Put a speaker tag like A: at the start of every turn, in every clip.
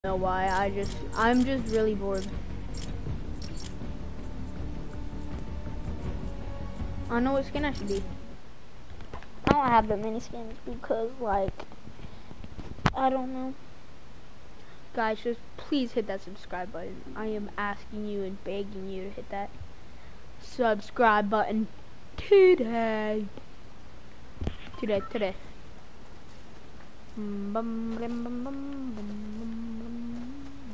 A: know why. I'm just really bored. I don't know what skin I should be.
B: I don't have that many skins because, like, I don't know.
A: Guys, just please hit that subscribe button. I am asking you and begging you to hit that subscribe button today. Today. Bum, bum, bum, bum, bum, bum.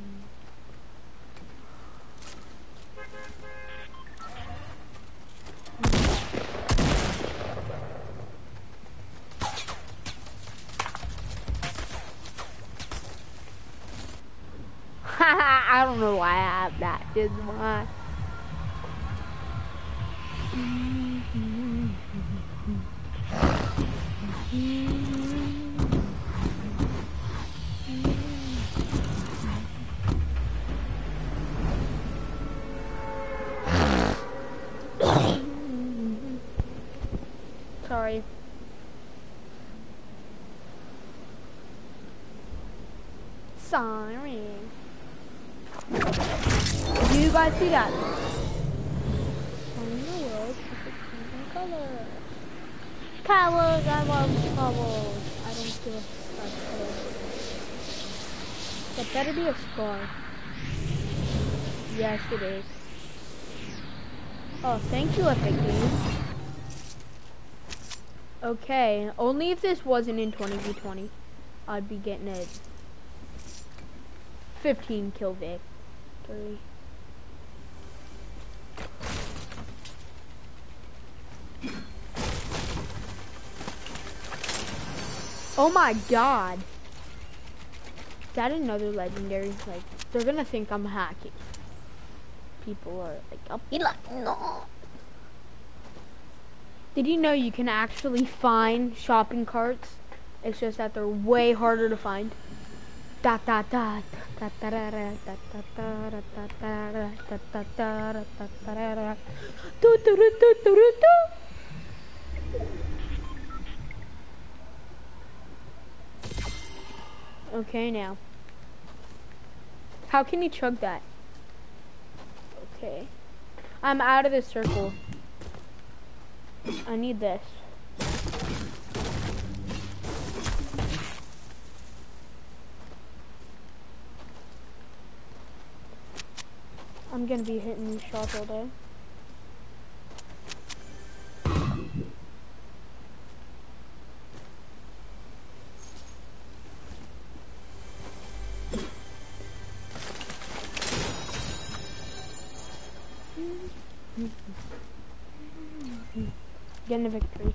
A: I don't know why I have that. Is why. Sorry. Sorry. Do you guys see that? Colors, I love colors. I don't give a colors. That better be a scar. Yes, it is. Oh, thank you, Epic Games. Okay, only if this wasn't in 20v20, I'd be getting it. 15 kill victory. Oh my god. Is that another legendary? Like, they're gonna think I'm hacking. People are like, I'll be like, no. Did you know you can actually find shopping carts? It's just that they're way harder to find. Okay, now. How can you chug that? Okay. I'm out of this circle. I need this. I'm gonna be hitting these shots all day. Getting a victory.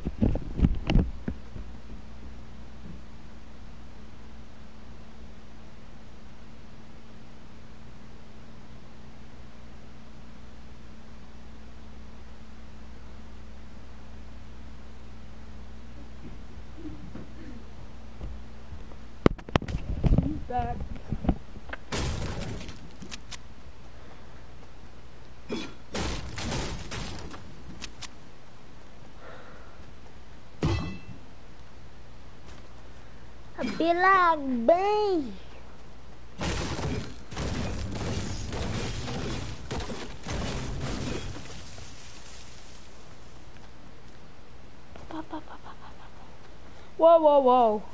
A: Back.
B: I feel like bang.
A: Whoa, whoa, whoa.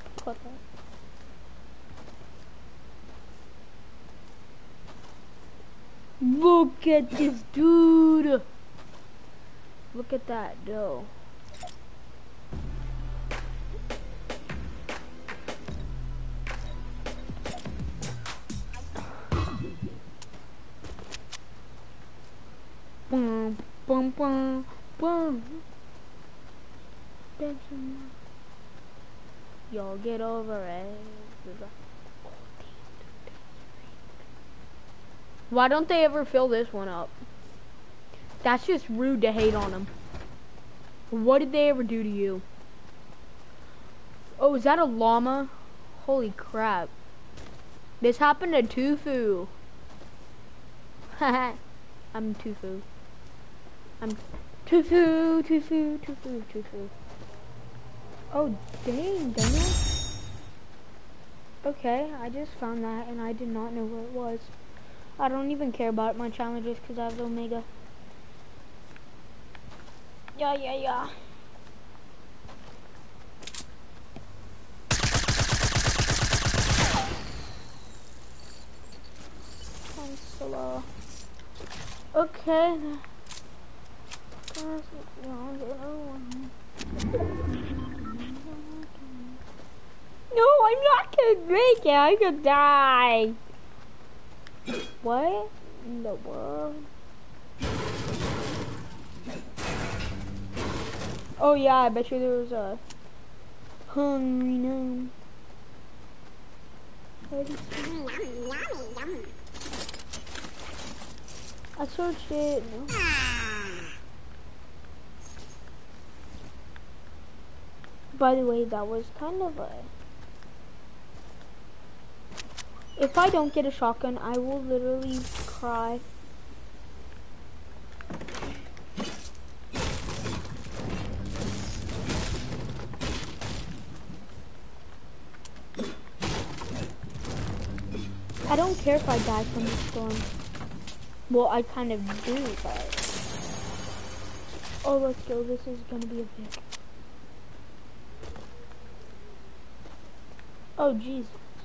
A: Look at this dude. Look at that though. Boom, boom, boom, boom. Y'all get over it. Why don't they ever fill this one up? That's just rude to hate on them. What did they ever do to you? Oh, is that a llama? Holy crap. This happened to Tufu. Haha. I'm Tufu. I'm Tufu. Oh, dang, Daniel. Okay, I just found that and I did not know where it was. I don't even care about my challenges because I have the Omega.
B: Yeah. Slow.
A: Okay.
B: No, I'm not gonna make it. I'm gonna die. What in the world?
A: Oh yeah, I bet you there was a hungry gnome. I searched it. No. By the way, that was kind of a... If I don't get a shotgun, I will literally cry. I don't care if I die from the storm. Well, I kind of do, but... Oh, let's go. This is gonna be a big... Oh, jeez.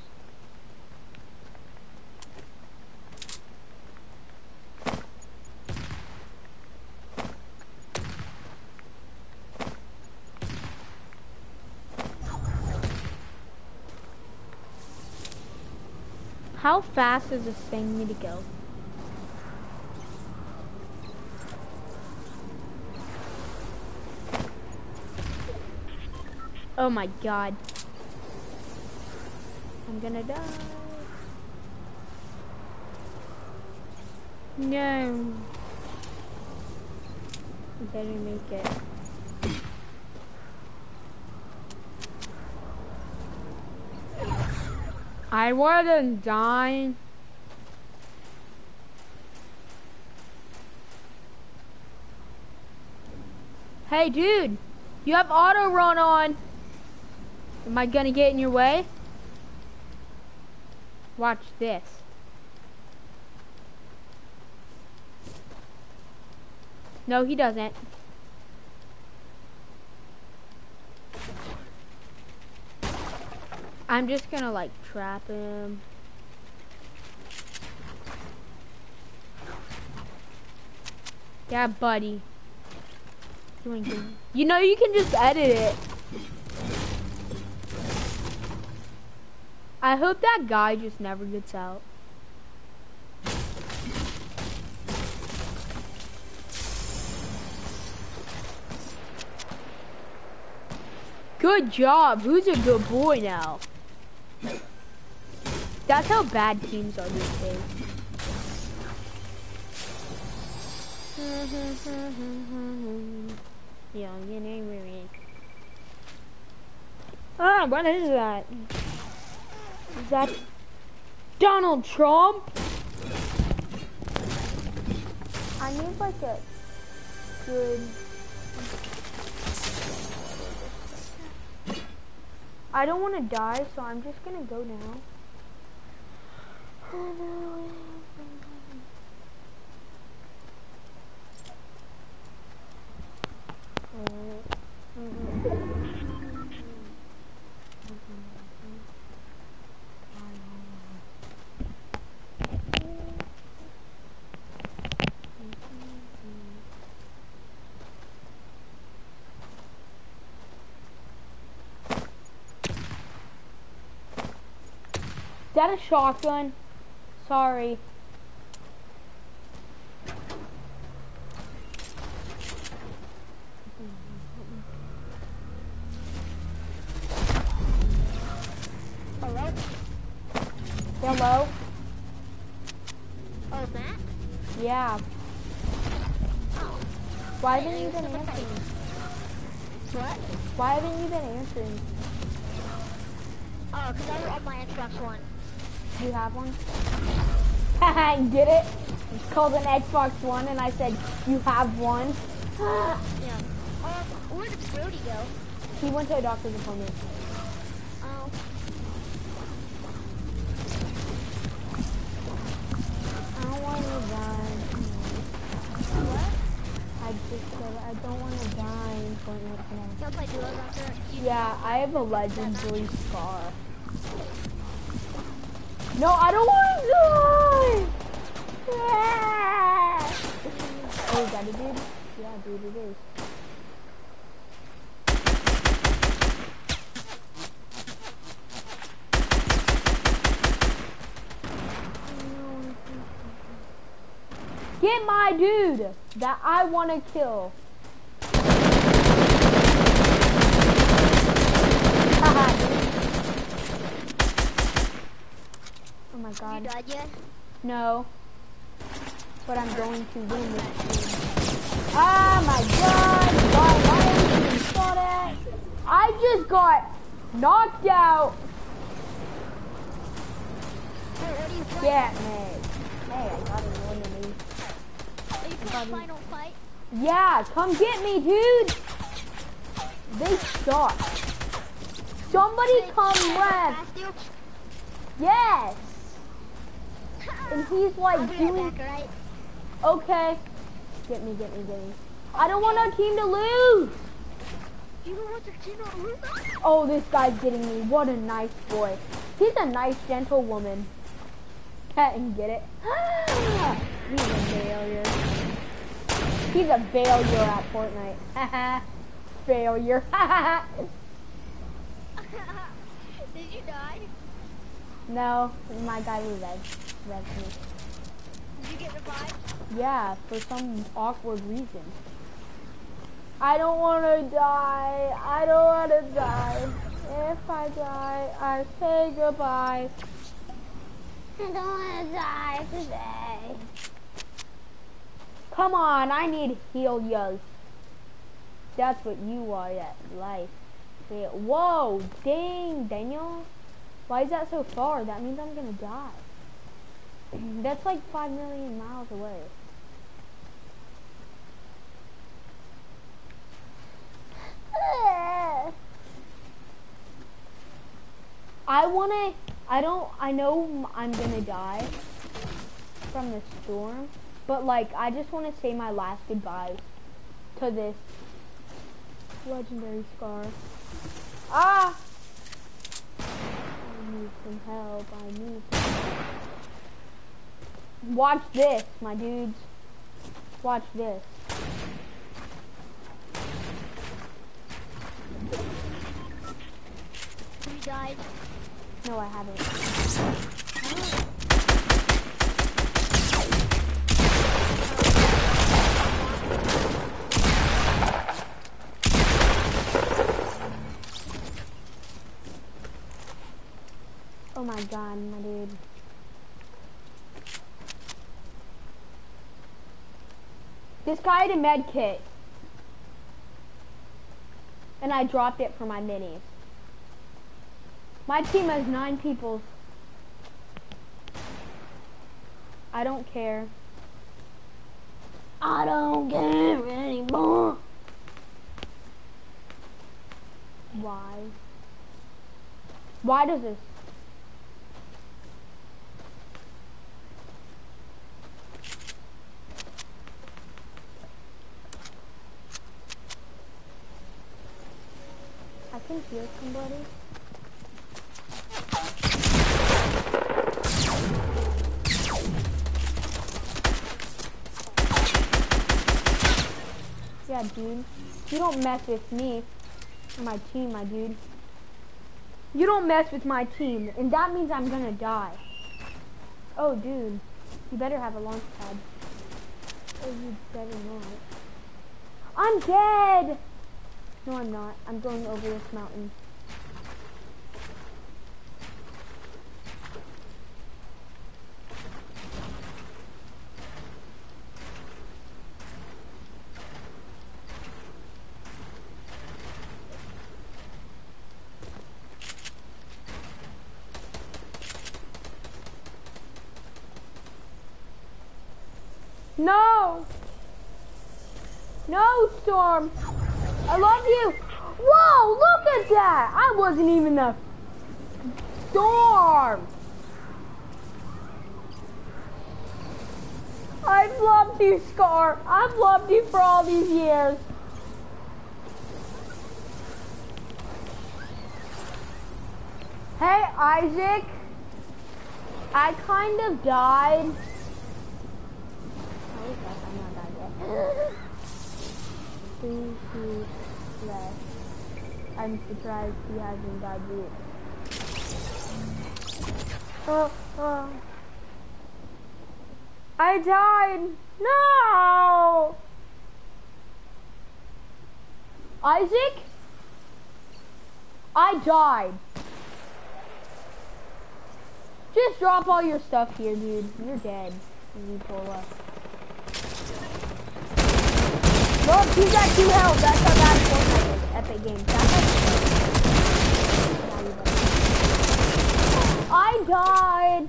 A: How fast is this thing need to go? Oh my god. I'm gonna die. No. I better make it. I wasn't dying. Hey dude, you have auto run on. Am I gonna get in your way? Watch this. No, he doesn't. I'm just gonna like trap him. Yeah, buddy. You know you can just edit it. I hope that guy just never gets out. Good job. Who's a good boy now? That's how bad teams are these days. Ah, what is that? Is that Donald Trump? I need like a good... I don't want to die, so I'm just gonna go now. Is that a shotgun? Sorry.
B: Hello?
A: Hello?
B: Oh, Matt?
A: Yeah.
B: Oh.
A: Why haven't you been answering?
B: What?
A: Why haven't you been answering?
B: Oh, because I was on my Xbox One.
A: Do you have one? Haha, get it? It's called an Xbox One, and I said, you have one?
B: Yeah. Where did Brody go?
A: He went to a doctor's appointment.
B: Oh. Can I play duos after?
A: Yeah, I have a legendary scar. No, I don't want to die! Oh, is that a dude? Yeah, dude, it is. Get my dude that I want to kill. Haha, dude. Oh my god.
B: You died yet?
A: No. But I'm going to win this game. Oh my god! Why am I getting shot at? I just got knocked out. Get me. Hey, I got an enemy.
B: Are you playing final fight?
A: Yeah, come get me, dude. They suck. Somebody come left. Yes. And he's like doing.
B: Back, right?
A: Okay. Get me. I don't want our team to lose.
B: You don't want your team to lose?
A: Oh, this guy's getting me. What a nice boy. He's a nice, gentle woman. And get it? He's a failure. He's a failure at Fortnite. Failure.
B: Did you die?
A: No, my guy revved me.
B: Did you get revived?
A: Yeah, for some awkward reason. I don't want to die. I don't want to die. If I die, I say goodbye.
B: I don't want to die today.
A: Come on, I need heal-yos. That's what you are at life. Whoa, dang, Daniel. Why is that so far? That means I'm gonna die. That's like 5 million miles away. I know I'm gonna die from the storm, but like, I just want to say my last goodbyes to this legendary scar. Ah! I need some help, Watch this, my dudes. Watch this.
B: You died.
A: No, I haven't. Oh my god, my dude. This guy had a med kit. And I dropped it for my minis. My team has 9 people. I don't care. I don't care anymore. Why? Why does this? I can hear somebody. Yeah, dude. You don't mess with me. Or my team, my dude. You don't mess with my team, and that means I'm gonna die. Oh, dude. You better have a launch pad. Oh, you better not. I'm dead! No, I'm not. I'm going over this mountain. No! No, Storm! I love you! Whoa, look at that! I wasn't even a Storm! I've loved you, Scar. I've loved you for all these years. Hey, Isaac. I kind of died. Oh, I'm not died yet. 3 feet left. I'm surprised he hasn't died yet. Oh. I died. No! Isaac? I died. Just drop all your stuff here, dude. You're dead. You pull up. Look, he's at 2 health. That's how bad Fortnite is. Epic Games. I died.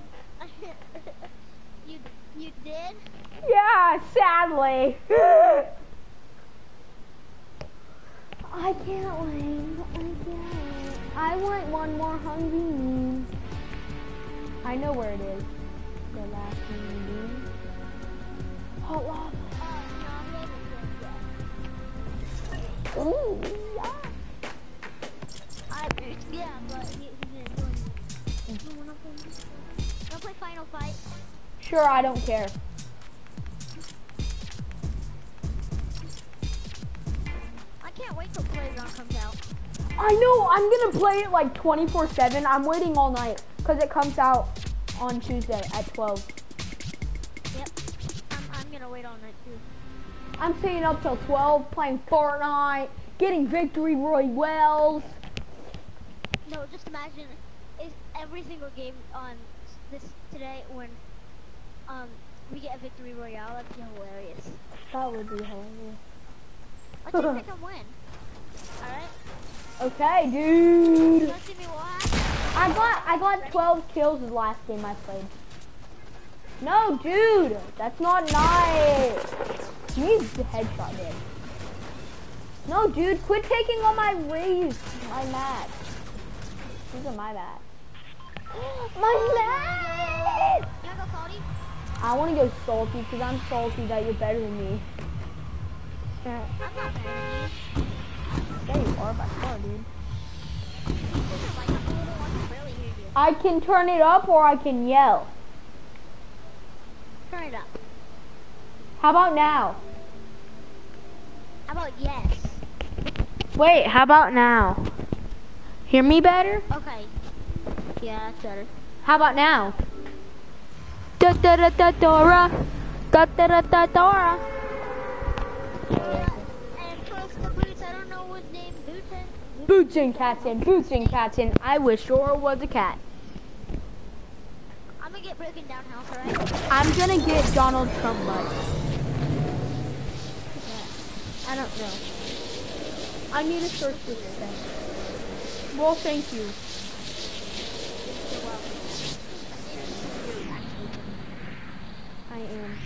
B: You did?
A: Yeah, sadly. I can't win. I can't. I want one more hungry mean. I know where it is. The last mean. Hot lava. Ooh, yeah.
B: Yeah, but he didn't do anything. You wanna play Final Fight?
A: Sure, I don't care.
B: I can't wait till Playground comes out.
A: I know, I'm gonna play it like 24/7. I'm waiting all night because it comes out on Tuesday at 12.
B: Yep, I'm gonna wait all night too.
A: I'm staying up till 12 playing Fortnite, getting victory royales.
B: No, just imagine if every single game on this today when we get a victory royale, that'd be hilarious.
A: That would be hilarious.
B: Let's just pick a win. Alright?
A: Okay, dude.
B: You wanna see me what happened?
A: I got 12 kills the last game I played. No, dude, that's not nice. He's the headshot, dude. No, dude, quit taking all my rays, my mats. These are my mats. My mats!
B: You wanna go salty?
A: I want to go salty because I'm salty that you're better than me.
B: I'm not better than you.
A: Yeah, you are by far, dude.
B: Like, I'm a little one to barely hear you.
A: I can turn it up or I can yell.
B: Turn it up.
A: How about now?
B: How about yes?
A: Wait, how about now? Hear me better?
B: Okay. Yeah, that's better.
A: How about now? Da da da da Dora. Da da da da Dora.
B: Yeah, and close to Boots, I don't know what name Boots is.
A: Boots and cats and boots and cats and I wish Dora was a cat.
B: I'm gonna get broken down house, alright?
A: I'm gonna get Donald Trump butt. I don't know. I need to search this thing. Well, thank you. I am.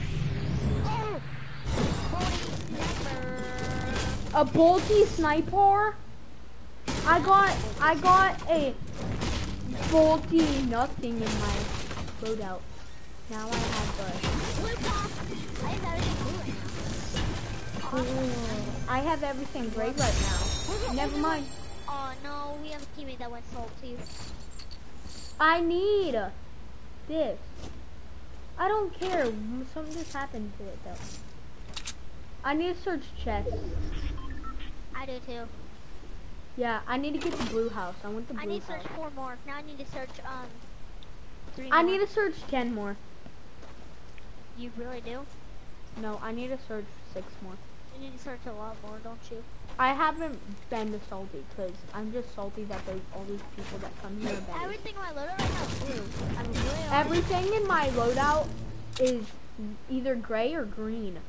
A: A bolty sniper? I got a bolty nothing in my loadout. Now I have I have everything great right now. Never mind.
B: Oh no, we have a teammate that went salty.
A: I need this. I don't care. Something just happened to it though. I need to search chests.
B: I do too.
A: Yeah, I need to get the blue house. I want the blue
B: I need to
A: house.
B: search 4 more. Now I need to search 3
A: I
B: more.
A: need to search 10 more.
B: You really do?
A: No, I need to search 6 more.
B: You need to search a lot more, don't you?
A: I haven't been to salty because I'm just salty that there's all these people that come here.
B: Everything in my loadout right now is blue. I'm really
A: Everything in my loadout is either gray or green.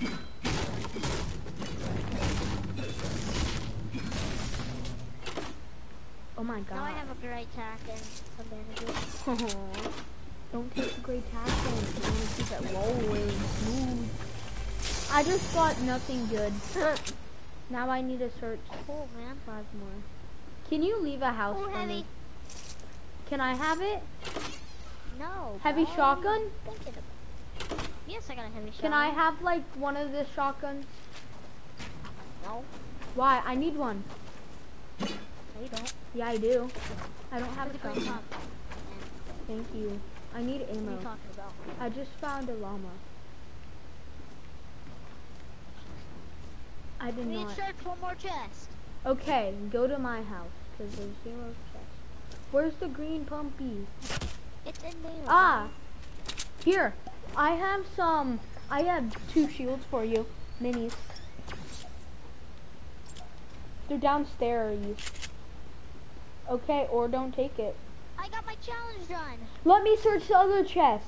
A: Oh my god.
B: Now I have a gray tack and some bandages.
A: Don't take the gray tack in. I want to keep it rolling smooth. I just got nothing good. Now I need to search.
B: Cool, man.
A: 5 more. Can you leave a house
B: Oh,
A: for
B: heavy.
A: me? Can I have it?
B: No.
A: Heavy
B: bro.
A: shotgun?
B: Yes, I got a heavy shotgun.
A: Can I have like one of the shotguns?
B: No.
A: Why? I need one.
B: No, you don't.
A: Yeah, I do. I don't have
B: With
A: a
B: the green
A: shotgun.
B: pump.
A: Thank you. I need
B: What are you
A: ammo.
B: talking about?
A: I just found a llama. I did
B: We need
A: not.
B: to search one more chest.
A: Okay, go to my house, because there's 0 chests. Where's the green pumpy?
B: It's in there.
A: Ah! Here! I have 2 shields for you. Minis. They're downstairs. Okay, or don't take it.
B: I got my challenge done.
A: Let me search the other chest.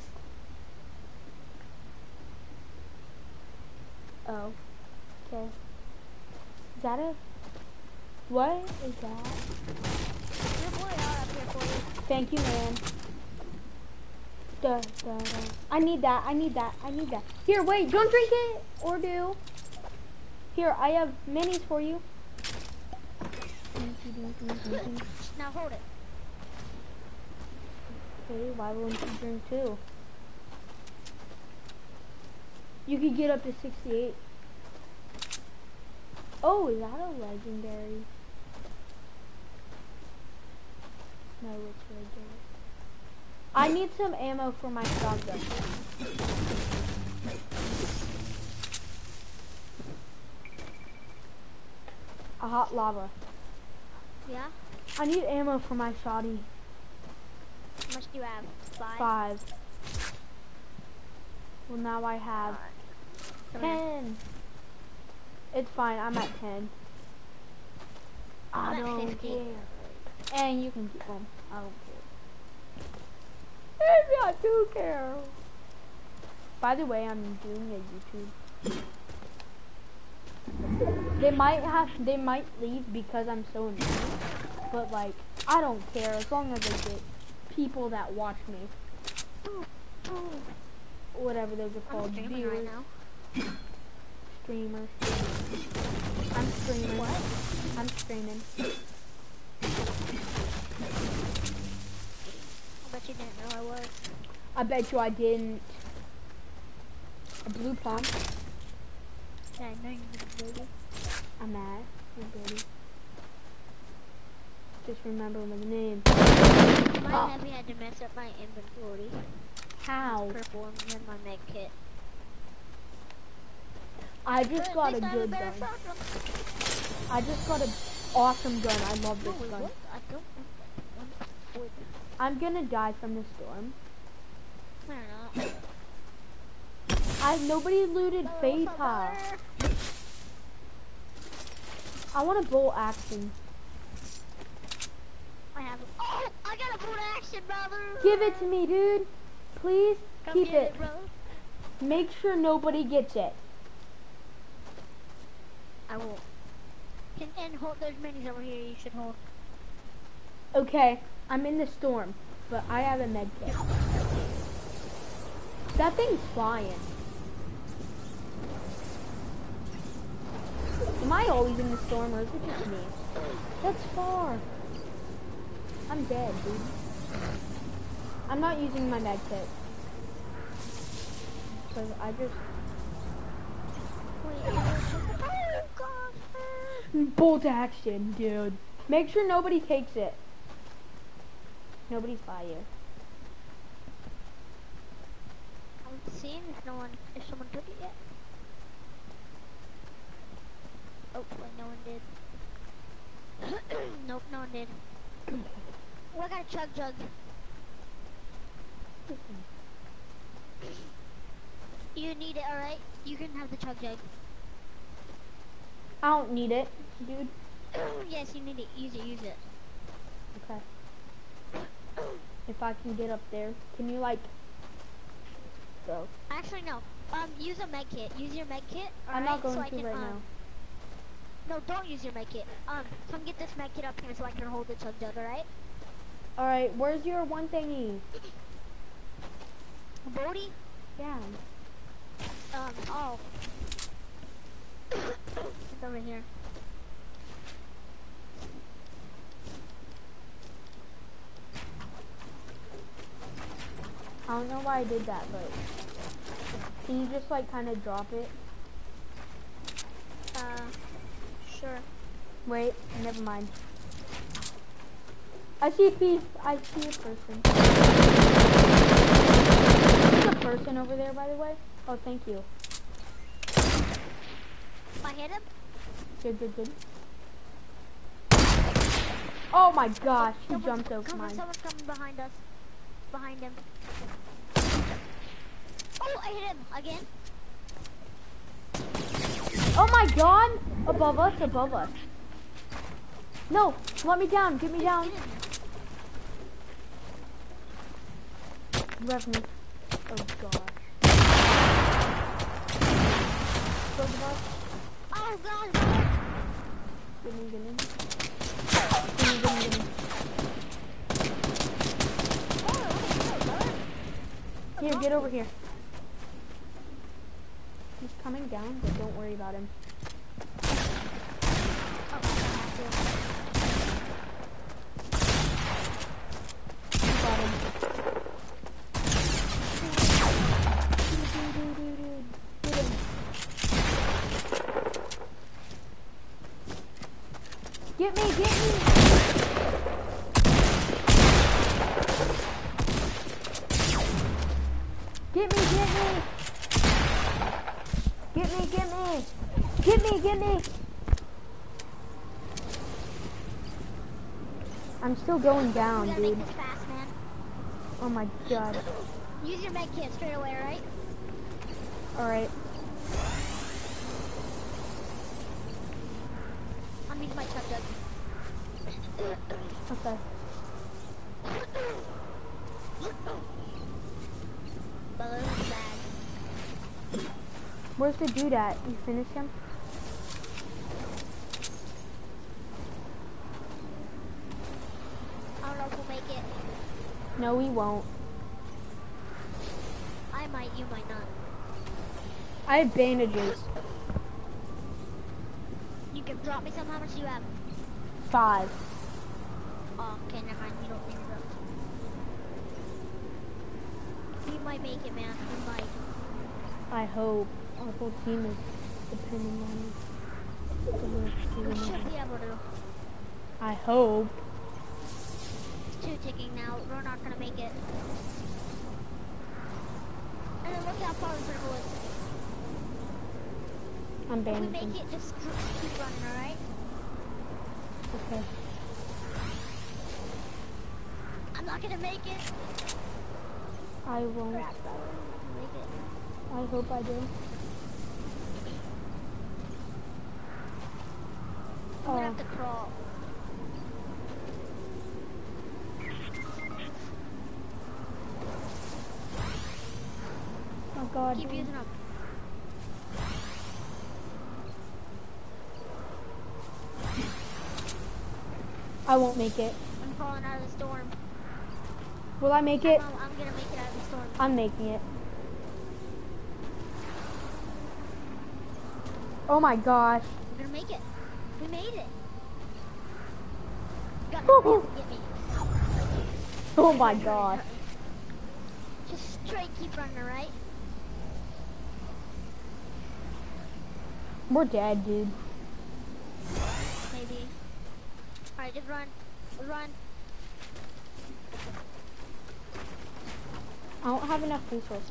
A: Oh. Okay. Is that a... What is that?
B: There's a boy up here for you.
A: Thank you, man. Duh, duh, duh. I need that. I need that. I need that. Here, wait. Don't drink it. Or do. Here, I have minis for you.
B: Now hold it.
A: Okay, why won't you drink too? You could get up to 68. Oh, is that a legendary? No, it's regular. I need some ammo for my shotgun. A hot lava.
B: Yeah?
A: I need ammo for my shoddy.
B: How much do you have? 5?
A: 5. Well, now I have 10. It's fine. I'm at 10. I
B: I'm at
A: don't
B: 50.
A: care. And you can keep them. I don't care. Maybe I do care. By the way, I'm doing a YouTube. They might leave because I'm so annoying. But like, I don't care as long as I get people that watch me. Whatever those are called.
B: I'm streaming
A: Viewers.
B: right now.
A: Streamers. I'm streaming.
B: What?
A: I'm streaming.
B: I bet you didn't know I was.
A: I bet you I didn't. A blue pump.
B: Yeah, I know you didn't, baby.
A: I'm mad. Baby. Just remember my name.
B: My heavy had to mess up my inventory.
A: How?
B: Purple and then my med kit.
A: I just got a good gun. I just got an awesome gun. I love this gun.
B: What? I don't know.
A: I'm gonna die from the storm.
B: I don't know.
A: Nobody looted Faith High. I want a bolt action.
B: I have it. Oh, I got a bolt action, brother.
A: Give it to me, dude. Please
B: Come
A: keep
B: get
A: it.
B: bro.
A: Make sure nobody gets it.
B: I will. And hold, there's minis over here you should hold.
A: Okay, I'm in the storm, but I have a med kit. That thing's flying. Am I always in the storm or is it just me? That's far. I'm dead, dude. I'm not using my med kit. Because I just...
B: Oh, gosh.
A: Bolt action, dude. Make sure nobody takes it. Nobody's by you.
B: I'm seeing if someone took it yet. Oh, wait, no one did. Nope, no one did. Oh, I got a chug jug. You need it, alright? You can have the chug jug.
A: I don't need it, dude.
B: Yes, you need it. Use it, use it.
A: Okay. If I can get up there, can you like go?
B: Actually, no. Use a med kit. Use your med kit.
A: I'm not going
B: so I
A: to
B: can,
A: right now.
B: No, don't use your med kit. Come get this med kit up here so I can hold the chug jug, alright?
A: Alright, where's your one thingy?
B: Bodie?
A: Yeah.
B: Oh. It's over here.
A: I don't know why I did that, but can you just like kind of drop it?
B: Sure.
A: Wait, never mind. I see a person. There's a person over there, by the way. Oh, thank you.
B: I hit him.
A: Good, good, good. Oh my gosh, he jumped over mine.
B: Someone's coming behind us. Behind him. Oh, I hit him again.
A: Oh my god! Above us, above us. No, let me down, get me down. Rev me. Oh gosh. Above us.
B: Oh god.
A: Get me. Here, get over here. He's coming down, but don't worry about him. Got him. Get him. Get me! Get me! I'm still going down,
B: We gotta
A: dude.
B: make this fast, man.
A: Oh my god.
B: Use your med kit straight away, right?
A: Alright.
B: I'm using my chug jug.
A: Okay.
B: Balloon bag.
A: Where's the dude at? You finished him?
B: I don't know if we'll make it.
A: No, we won't.
B: I might, you might not.
A: I have bandages.
B: You can drop me some. How much do you have?
A: 5.
B: Oh, okay, never mind. You don't need to. We might make it, man. We might.
A: I hope. Our whole team is depending on it.
B: We should be able to.
A: I hope.
B: It's 2 ticking now. We're not gonna make it. And then look how far we're gonna go.
A: I'm
B: If we
A: bandaging.
B: make it, just keep running, alright?
A: Okay.
B: I'm not gonna make it.
A: I won't.
B: Crap, I won't make it.
A: I hope I do.
B: I'm gonna have to crawl.
A: Oh god.
B: Keep using them.
A: I won't make it.
B: I'm crawling out of the storm.
A: Will I make it?
B: I'm gonna make it out of the storm.
A: I'm making it. Oh my gosh.
B: We're gonna make it. We made it. God,
A: Woo-hoo.
B: get me.
A: Oh my gosh.
B: Just straight keep running, alright?
A: We're dead, dude.
B: Maybe. Alright, just run. Run.
A: I don't have enough resources.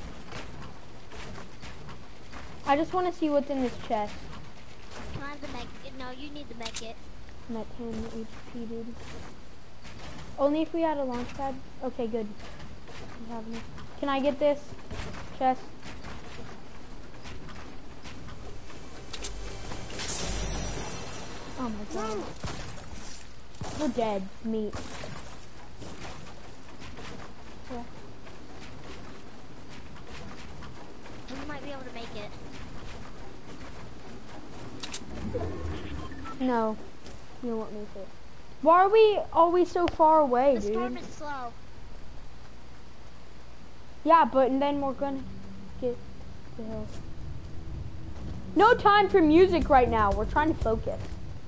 A: I just want to see what's in this chest.
B: Can I have the mech? No, you need the mech kit.
A: I'm at 10 HP, dude. Only if we had a launch pad. Okay, good. We have enough. Can I get this chest? Oh my god. We're dead. Meat. Yeah.
B: We might be able to make it.
A: No. You won't make it. Why are we always so far away,
B: The
A: dude?
B: storm is slow.
A: Yeah, but and then we're gonna get the hill. No time for music right now. We're trying to focus.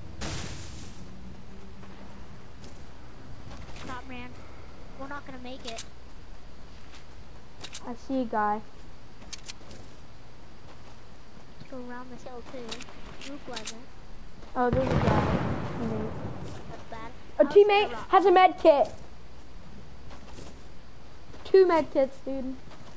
B: Stop, man. We're not gonna make it.
A: I see a guy.
B: Let's go around this hill too. Look pleasant.
A: Oh, there's a guy.
B: That's bad.
A: A
B: house
A: teammate
B: in a rock.
A: has a med kit. 2 med kits, dude.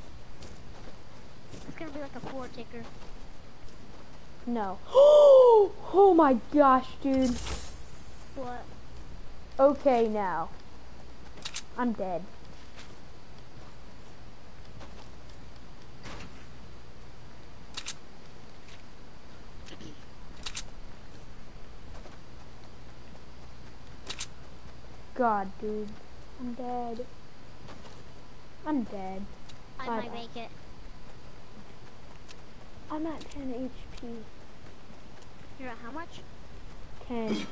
B: It's gonna be like a 4 ticker.
A: No. Oh my gosh, dude.
B: What?
A: Okay, now. I'm dead. God, dude. I'm dead. I'm dead.
B: I
A: Bye
B: might
A: bye.
B: make it.
A: I'm at 10 HP.
B: You're at how much?
A: 10.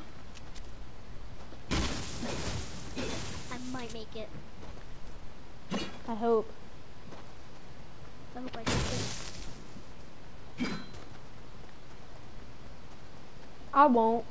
B: I might make it.
A: I hope.
B: I hope I make it.
A: I won't.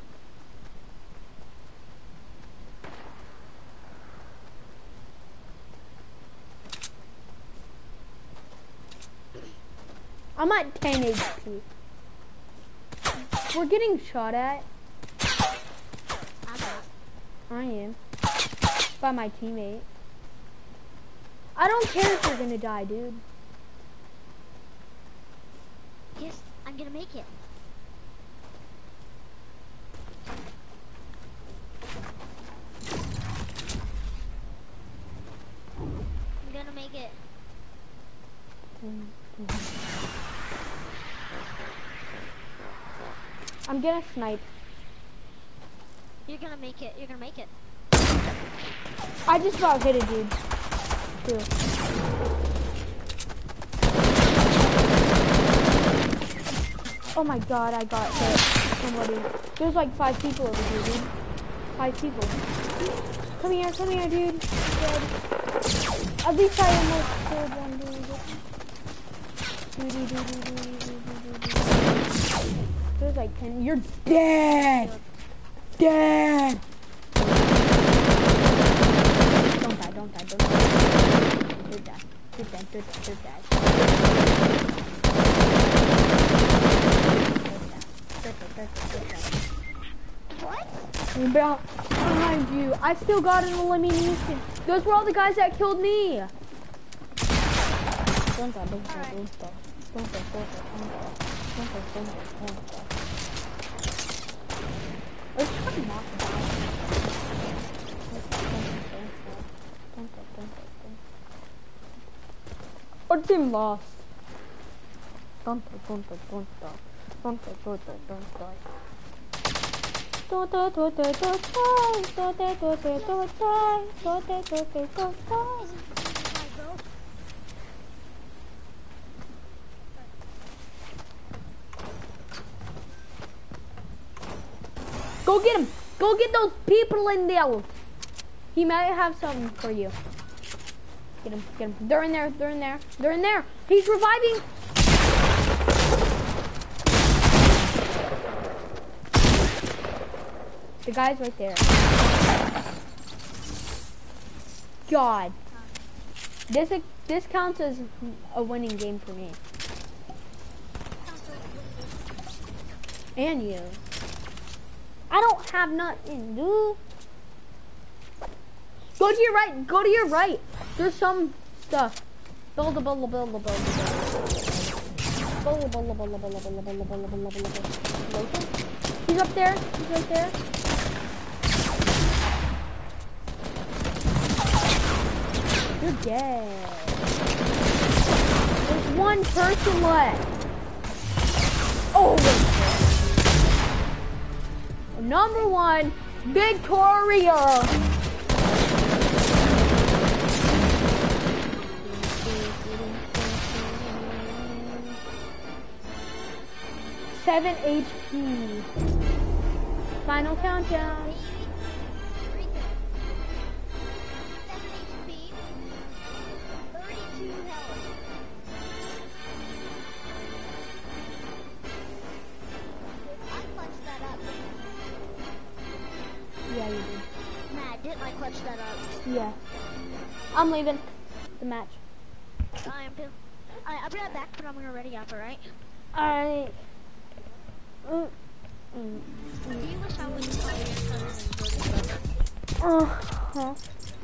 A: I'm at 10 HP. We're getting shot at.
B: I'm not.
A: I am. By my teammate. I don't care if you're gonna die, dude.
B: Yes, I'm gonna make it. I'm gonna make it.
A: I'm gonna snipe.
B: You're gonna make it. You're gonna make it.
A: I just about hit a dude. Too. Oh my god, I got hit. Somebody. There's like 5 people over here, dude. 5 people. Come here, dude. Dead. At least I almost killed one dude. There's like 10. You're dead! Dead! Don't die. You're dead. You're dead.
B: What?
A: Behind you. I still got an elimination. Those were all the guys that killed me. Don't die. Let's try to knock him out. Our team lost. Don't die. Go get him! Go get those people in there! He might have something for you. Get him. They're in there. He's reviving! The guy's right there. God. This counts as a winning game for me. And you. I don't have nothing, dude. Go to your right. There's some stuff. Build. He's up there. He's right there. You're dead. There's one person left. Oh, number 1, Victoria. Seven HP. Final countdown.
B: 7 HP. 32 health. I clutched that up.
A: Yeah, you did.
B: Nah, didn't I clutch that up?
A: Yeah. I'm leaving the match.
B: I am too. I'll be right back, but I'm gonna ready up, alright?
A: Alright.
B: Do you wish I was
A: Uh-huh.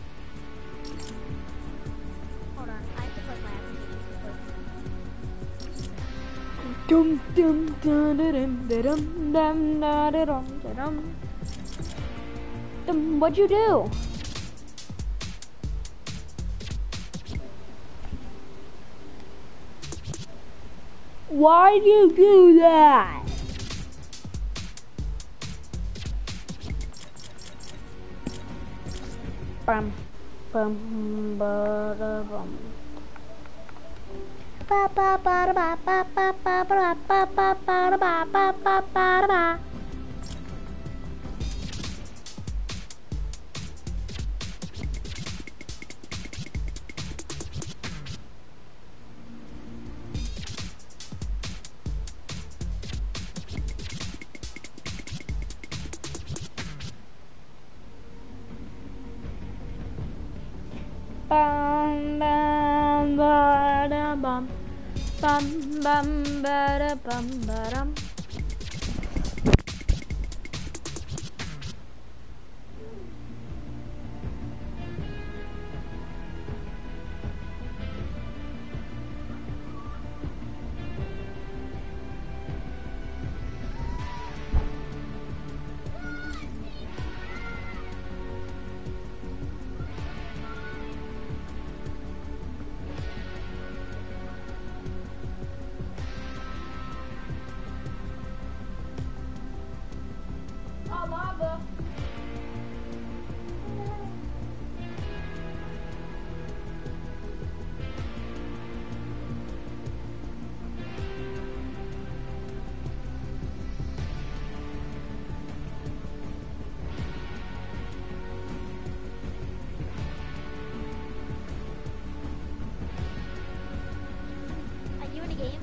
B: Hold on, I have to plug my application.
A: Dum dum dum dum dum dum dum dum dum. What'd you do? Why'd you do that? Bum bum ba da bum. Ba ba ba da ba ba ba ba ba ba ba ba da ba ba ba ba da ba. Bum bum ba da bum bum bum ba da bum ba dum. Lava.
B: Are you in a game?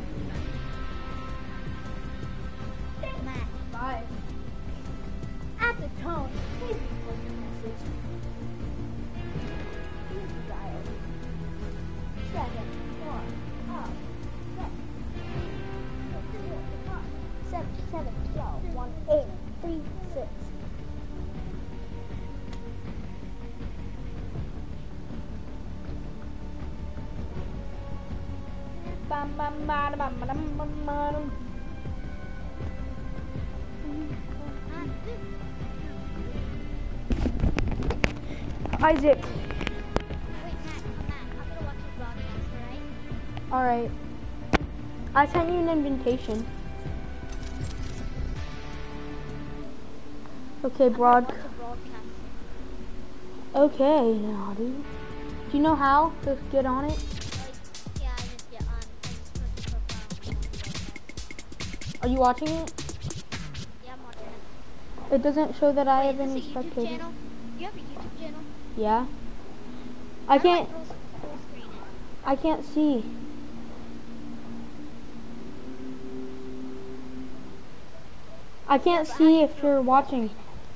B: Matt.
A: Bye. At the tone, please report your message. Please dial 7-1-7-12-1836. Bum bum ba da bum ba dum bum ba dum. Isaac.
B: Wait, Matt, I'm gonna watch your broadcast, alright?
A: Alright. I sent you an invitation. Okay,
B: I'm gonna watch your broadcast.
A: Okay, now, dude. Do you know how to get on it?
B: Like, yeah, I just get on. I just put the profile.
A: Are you watching it?
B: Yeah, I'm watching it.
A: It doesn't show that I have
B: Wait,
A: any
B: is this a YouTube
A: spectators.
B: channel? You have a YouTube channel?
A: Yeah.
B: How
A: I
B: do
A: can't.
B: full screen it?
A: I can't see. I can't see if you're watching.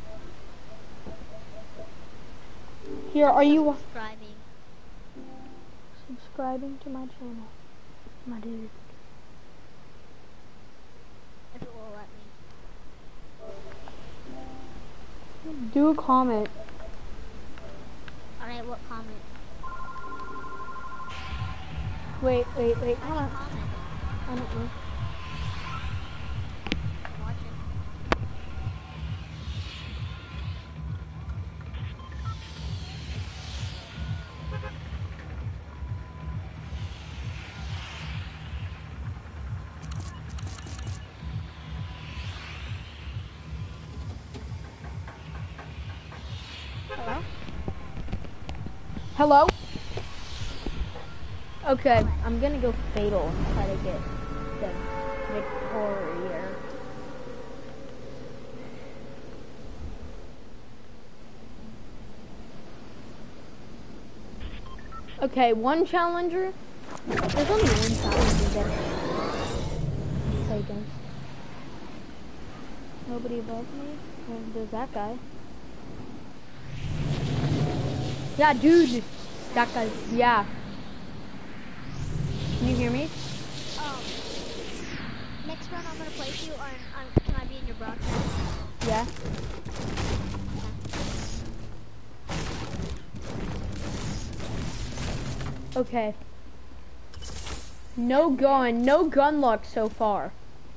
A: Here, are you
B: Subscribing.
A: subscribing to my channel, my dude?
B: If it will let me.
A: Do a comment.
B: Alright, what comment?
A: Wait. Hold on.
B: Comment.
A: I don't know.
B: I'm watching. Hello?
A: Hello? Okay, I'm gonna go fatal and try to get the victory here. Okay, one challenger. There's only one challenger there. Play against. Nobody above me. Well, there's that guy. Yeah, dude. That guy. Yeah. Can you hear me?
B: Next round I'm gonna place you on can I be in your broadcast?
A: Yeah. Okay. No gun luck so far.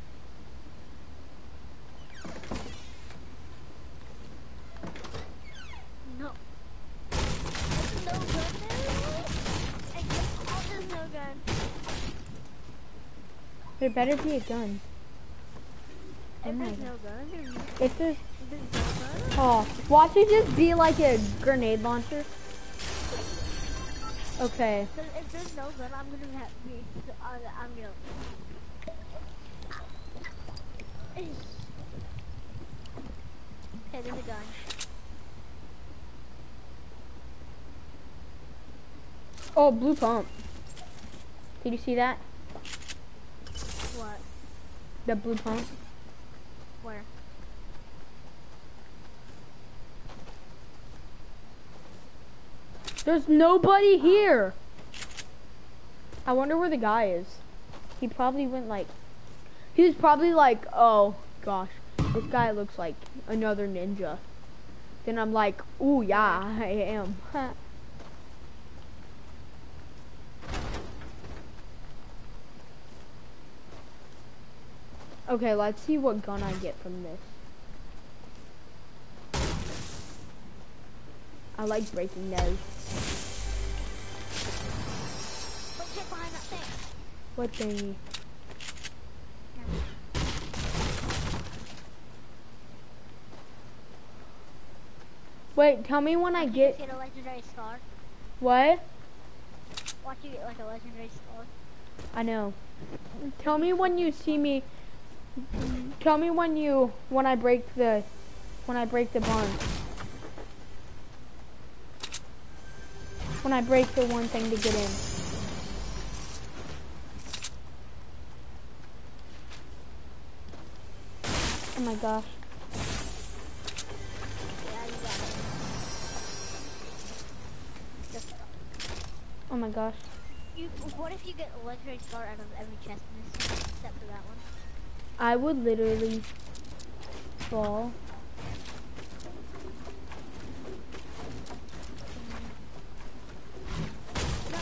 B: No. There's no gun there. And oh, there's no gun.
A: There better be a gun.
B: If there's no gun,
A: If there's
B: no gun.
A: oh, watch it just be like a grenade launcher. Okay.
B: If there's no gun, I'm gonna have me. I'm gonna. Okay, there's a gun.
A: Oh, blue pump. Did you see that?
B: What?
A: The blue pump.
B: Where?
A: There's nobody here. I wonder where the guy is. He probably went like, he was probably like, oh gosh, this guy looks like another ninja. Then I'm like, ooh yeah, I am. Okay, let's see what gun I get from this. I like breaking those.
B: Don't get behind that thing.
A: What thingy? Wait, tell me when I get
B: a legendary scar.
A: what?
B: Watch you get like a legendary scar.
A: I know. Tell me when you see me. Tell me when I break the barn. When I break the one thing to get in. Oh my gosh.
B: Yeah, you got it. Just
A: Oh my gosh.
B: what if you get a legendary scar out of every chest in this except for that one?
A: I would literally fall.
B: No,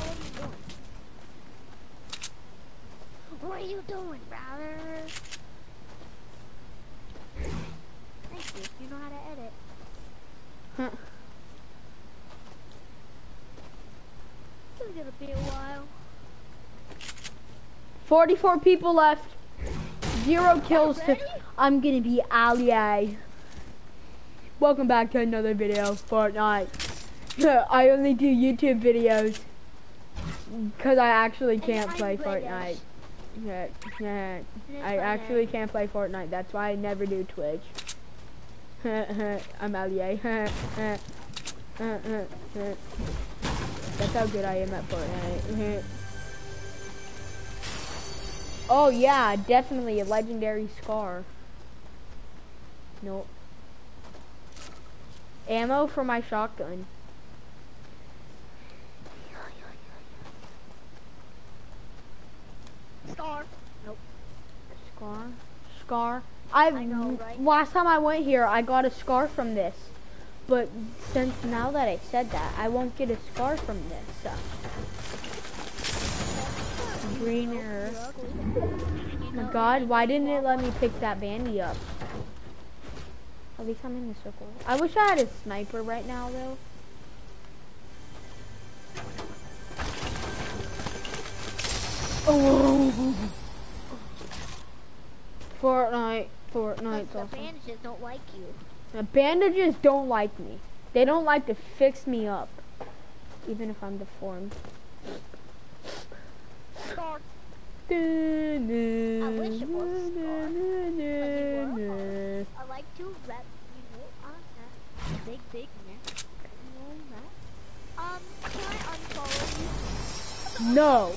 B: what are you doing, brother? Thank you. You know how to edit.
A: Huh.
B: It's gonna be a while.
A: 44 people left. 0 kills to.
B: Already?
A: I'm gonna be Ali. Welcome back to another video, Fortnite. I only do YouTube videos because I actually can't play Fortnite. I actually can't play Fortnite. That's why I never do Twitch. I'm Ali. That's how good I am at Fortnite. Oh yeah, definitely a legendary scar. Nope. Ammo for my shotgun.
B: Scar. Nope.
A: Scar.
B: I know, right?
A: Last time I went here, I got a scar from this. But since now that I said that, I won't get a scar from this. So. Greener. Oh my god, why didn't it let me pick that bandy up? At least I'm in the circle. I wish I had a sniper right now though. Oh. Fortnite's
B: The
A: awesome.
B: bandages don't like you.
A: The bandages don't like me. They don't like to fix me up. Even if I'm deformed.
B: Scar.
A: I
B: wish it was Scar. I like to rap, you know, on that. Big man. You know that. Can I unfollow you?
A: No.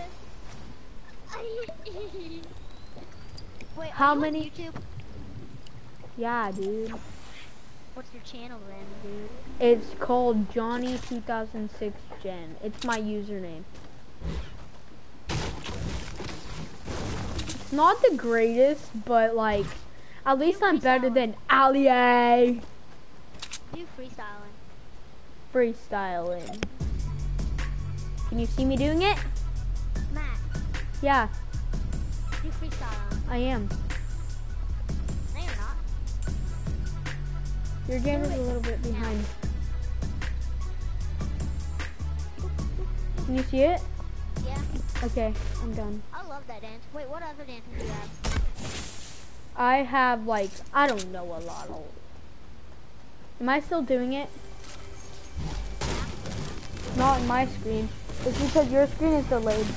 B: Wait,
A: How
B: are you
A: many-
B: on YouTube?
A: Yeah, dude.
B: What's your channel then, dude?
A: It's called Johnny 2006 Gen. It's my username. It's not the greatest, but like, at least I'm better than Ali.
B: Do freestyling.
A: Freestyling. Can Can you see me doing it?
B: Matt,
A: Yeah,
B: you freestyle.
A: I am.
B: No, you're not.
A: Your game is a little bit behind. Can you see it?
B: Yeah.
A: Okay, I'm done.
B: I love that dance. Wait, what other dances do you have?
A: I have like, I don't know a lot of. Am I still doing it? Not in my screen. It's because your screen is delayed.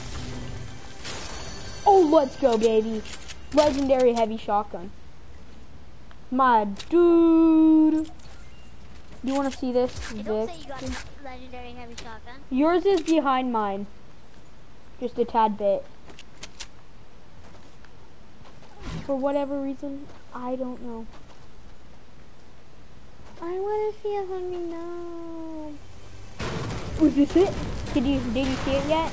A: Oh, let's go, baby. Legendary heavy shotgun. My dude. You want to see this,
B: It don't
A: Vic?
B: say you got a legendary heavy shotgun.
A: Yours is behind mine. Just a tad bit. For whatever reason, I don't know. I want to see it, honey, no. Was this it? Did you see it yet?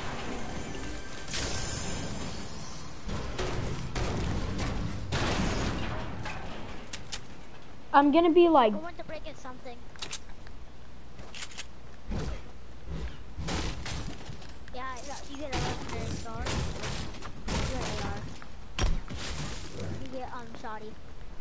A: I'm gonna be like,
B: I want to break it something. Yeah, you get a legendary star. You get AR. You get shoddy.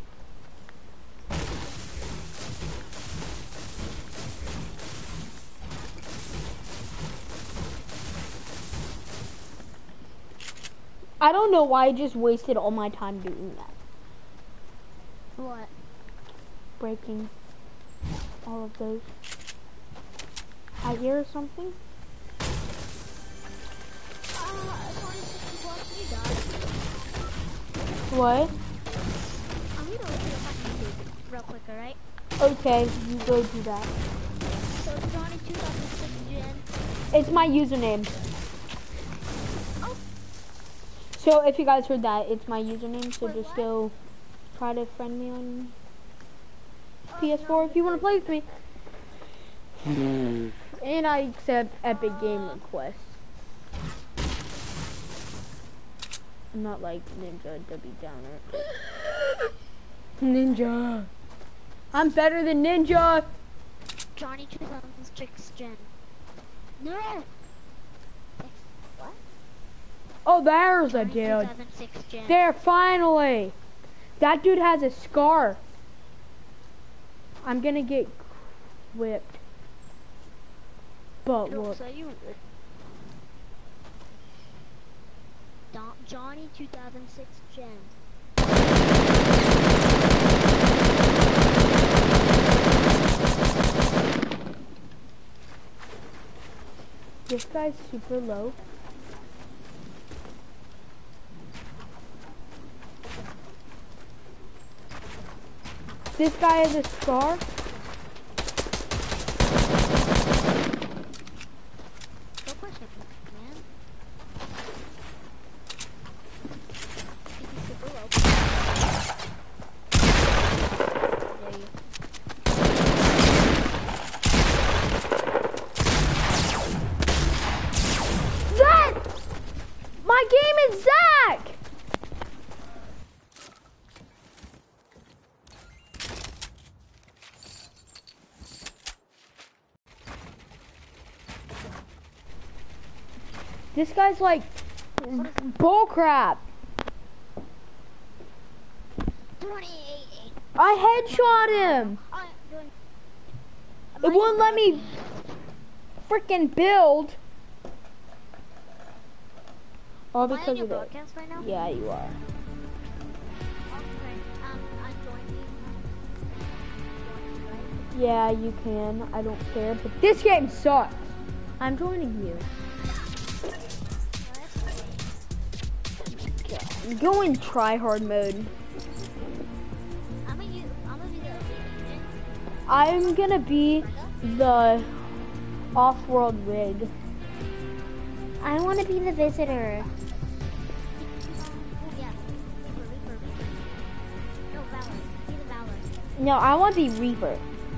A: I don't know why I just wasted all my time doing that.
B: What?
A: Breaking all of those. I hear something. What?
B: I'm gonna look it up on YouTube real quick, alright?
A: Okay, you go do that.
B: So Johnny 2006 Gen.
A: It's my username.
B: Oh.
A: So if you guys heard that, it's my username. So
B: Wait,
A: just
B: what?
A: go try to friend me on
B: Oh,
A: PS4
B: no,
A: if you want to play with me. And I accept Epic Game requests. I'm not like Ninja Debbie Downer. Ninja. I'm better than Ninja.
B: Johnny 2006 Gen. No. What?
A: Oh, there's a
B: Johnny
A: dude.
B: 2006 Gen.
A: There, finally. That dude has a scar. I'm gonna get whipped. But
B: No,
A: look.
B: so you. Johnny 2006 Gen.
A: This guy's super low. This guy has a scar.
B: Go push him, man. He's super low. There you.
A: Zach! My game is Zach! This guy's like bullcrap.
B: 28.
A: I headshot him. It won't let me freaking build. All
B: Am I on
A: because
B: your
A: of it.
B: broadcast right now?
A: Yeah, you are.
B: Okay. I'm joining. Right?
A: Yeah, you can. I don't care. But this game sucks. I'm joining you. Go in try hard mode.
B: I'm gonna be the agent.
A: I'm gonna be the off-world rig. I want to be the visitor.
B: Oh yeah. Reaper. No, Valor. Be the Valor.
A: No, I want to be Reaper.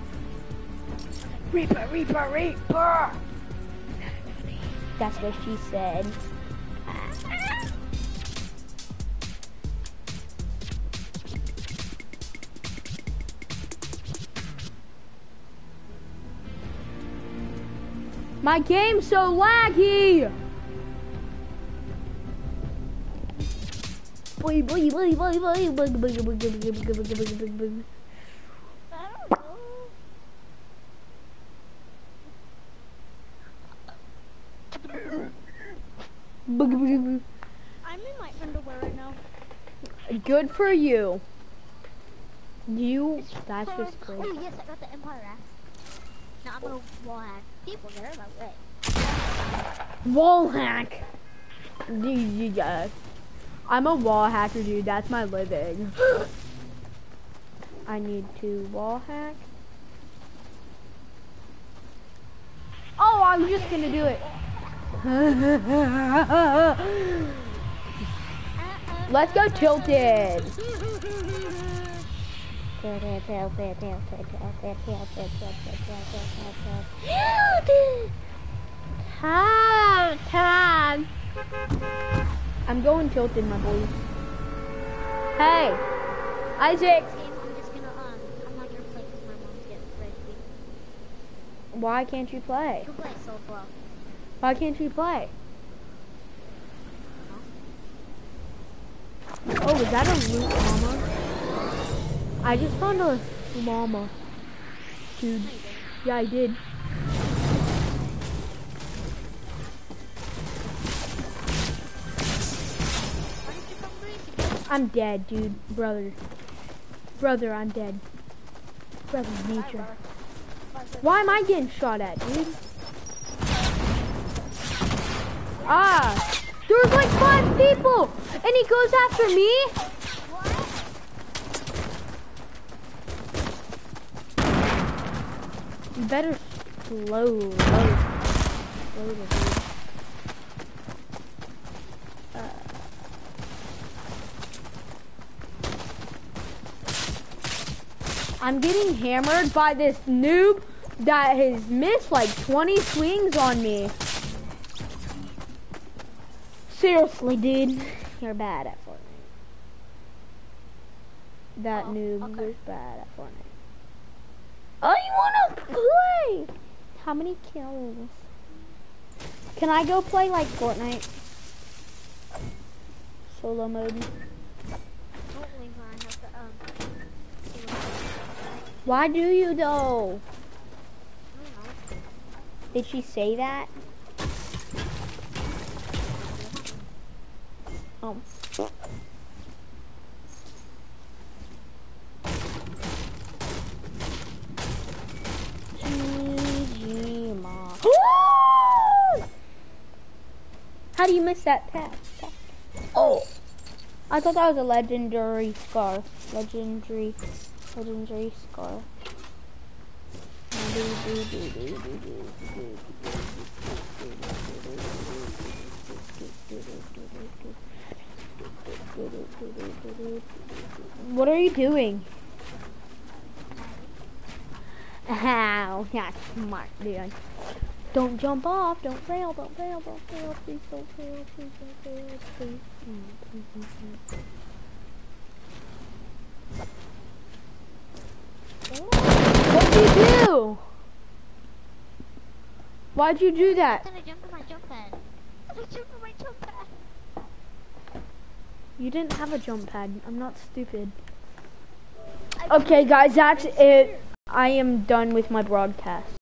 A: Reaper. That's what she said. My game's so laggy. Boy, boy, boy, boy, boy, boy, boy, boy, boy, boy, boy.
B: I'm in my underwear right now.
A: Good for you. That's just
B: Oh
A: crazy.
B: yes, I got the Empire axe. Now I'm gonna wall hack people that are in my way.
A: Wall hack. Yeah. I'm a wall hacker, dude. That's my living. I need to wall hack. Oh, I'm just gonna do it. Let's go tilted. Tag. I'm going tilted, my boys. Hey, Isaac.
B: This game, I'm just gonna I'm not gonna play because my mom's getting crazy.
A: Why can't you play?
B: You can play solo.
A: Why can't you play? Oh, is that a loot llama? I just found a llama. Dude. Yeah, I did.
B: Why did you come crazy?
A: I'm dead, dude. Brother, I'm dead. Brother, nature. Why am I getting shot at, dude? Ah! There's like 5 people! And he goes after me? You better slow the dude. I'm getting hammered by this noob that has missed like 20 swings on me. Seriously, dude. You're bad at Fortnite. That noob was bad at Fortnite. I wanna play! How many kills? Can I go play like Fortnite? Solo mode. Why do you though? Did she say that? Oh. GG, Ma. How do you miss that pass? Oh! I thought that was a legendary scar. Legendary scar. What are you doing? Ow, that's smart, dude. Don't jump off, don't fail, please don't fail, please don't fail, please. What'd you do? Why'd you do that?
B: I'm gonna jump on my jump pad.
A: You didn't have a jump pad. I'm not stupid. Okay, guys, that's it. I am done with my broadcast.